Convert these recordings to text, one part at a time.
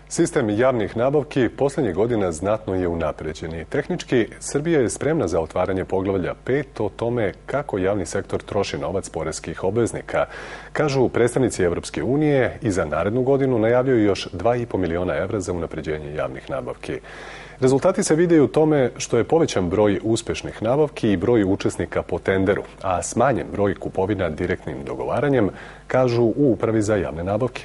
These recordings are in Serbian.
Sistem javnih nabavki posljednjih godina znatno je unapređen i tehnički Srbija je spremna za otvaranje poglavlja 5 o tome kako javni sektor troši novac poreskih obveznika. Kažu predstavnici Evropske unije i za narednu godinu najavljuju još 2,5 miliona evra za unapređenje javnih nabavki. Rezultati se vide u tome što je povećan broj uspešnih nabavki i broj učesnika po tenderu, a smanjen broj kupovina direktnim dogovaranjem, kažu u Upravi za javne nabavke.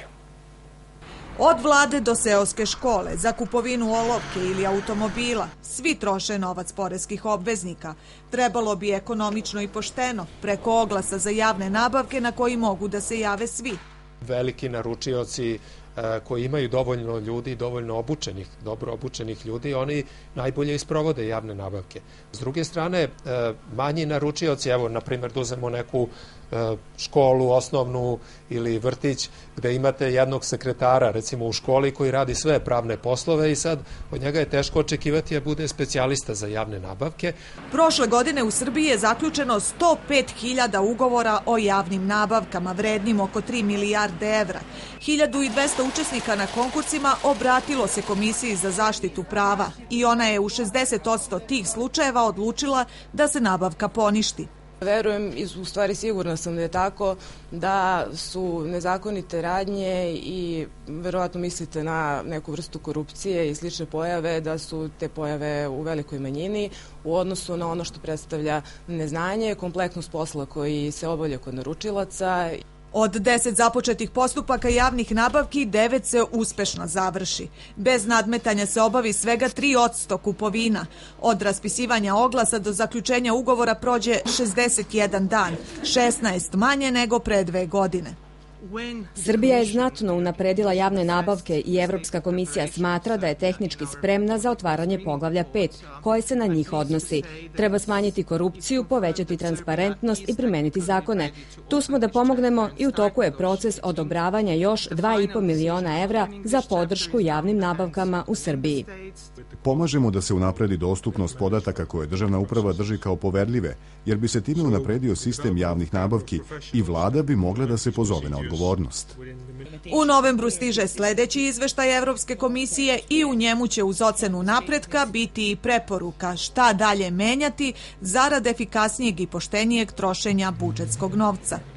Od vlade do seoske škole, za kupovinu olovke ili automobila, svi troše novac poreskih obveznika. Trebalo bi ekonomično i pošteno, preko oglasa za javne nabavke na koji mogu da se jave svi. Veliki naručioci koji imaju dovoljno ljudi, dovoljno obučenih, dobro obučenih ljudi, oni najbolje isprovode javne nabavke. S druge strane, manji naručioci, evo, na primjer, da uzmemo neku školu, osnovnu ili vrtić, gde imate jednog sekretara, recimo u školi, koji radi sve pravne poslove i sad od njega je teško očekivati da bude specijalista za javne nabavke. Prošle godine u Srbiji je zaključeno 105.000 ugovora o javnim nabavkama, vrednim oko 3 milijarde evra. 1200 učesnika na konkursima obratilo se Komisiji za zaštitu prava i ona je u 60% tih slučajeva odlučila da se nabavka poništi. Verujem i u stvari sigurna sam da je tako, da su nezakonite radnje i verovatno mislite na neku vrstu korupcije i slične pojave, da su te pojave u velikoj manjini u odnosu na ono što predstavlja neznanje, kompleksnost posla koji se obavlja kod naručilaca. Od 10 započetih postupaka javnih nabavki, 9 se uspešno završi. Bez nadmetanja se obavi svega 3% kupovina. Od raspisivanja oglasa do zaključenja ugovora prođe 61 dan, 16 manje nego pre 2 godine. Srbija je znatno unapredila javne nabavke i Evropska komisija smatra da je tehnički spremna za otvaranje poglavlja 5, koje se na njih odnosi. Treba smanjiti korupciju, povećati transparentnost i primeniti zakone. Tu smo da pomognemo i u toku je proces odobravanja još 2,5 miliona evra za podršku javnim nabavkama u Srbiji. Pomažemo da se unapredi dostupnost podataka koje državna uprava drži kao poverljive, jer bi se time unapredio sistem javnih nabavki i vlada bi mogla da se pozove na odgovornost. U novembru stiže sledeći izveštaj Evropske komisije i u njemu će uz ocenu napretka biti i preporuka šta dalje menjati zarad efikasnijeg i poštenijeg trošenja budžetskog novca.